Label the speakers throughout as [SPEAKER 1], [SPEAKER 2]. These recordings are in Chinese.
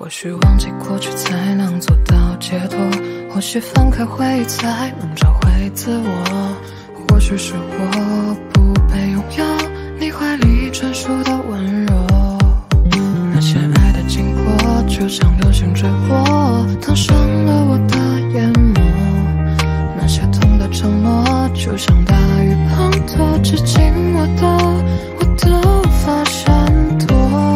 [SPEAKER 1] 许忘记过去才能做到解脱，或许放开回忆才能找回自我，或许是我不被拥有你怀里专属的温柔。那些爱的经过就像流星坠落，烫伤了我的眼膜，那些痛的承诺就像大雨滂沱，至今我都无法闪躲。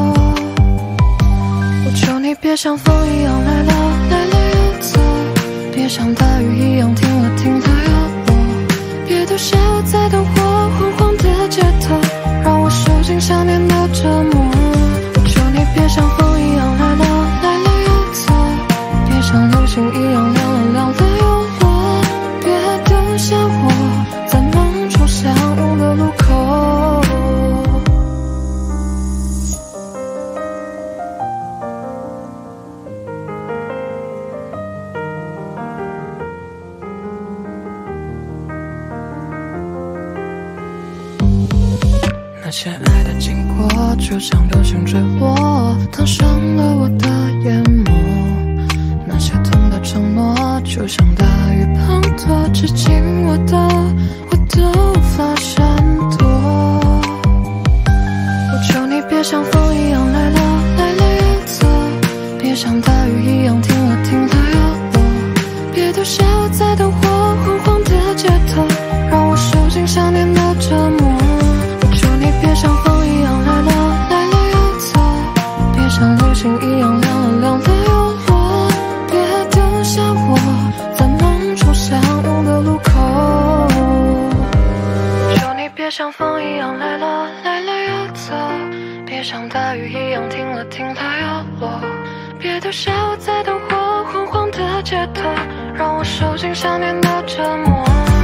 [SPEAKER 1] 我求你别像风一样来了又走，别像大雨一样停了又落，别丢下我在灯火昏黄的街头，让我受尽想念的折磨。我求你别像风一样来了又走，别像流星一样亮了又落，别丢下我在梦中相拥的路口。那些爱的经过就像流星坠落，烫伤了我的眼膜，那些痛的承诺就像大雨滂沱，至今我都无法闪躲。我求你别像风一样来了又走，别像大雨一样停了又落，别丢下我在灯火昏黄的街头，让我受尽想念的折磨。别像风一样来了又走，别像流星一样亮了又落，别丢下我在梦中相拥的路口。求你别像风一样来了又走，别像大雨一样停了又落，别丢下我在灯火昏黄的街头，让我受尽想念的折磨。